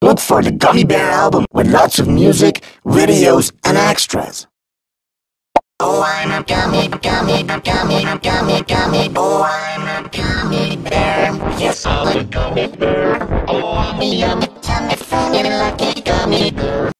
Look for the Gummy Bear album with lots of music, videos, and extras. Oh, I'm a gummy, gummy, gummy, gummy, gummy. Oh, I'm a gummy bear. Yes, I'm a gummy bear. Oh, I'm a yummy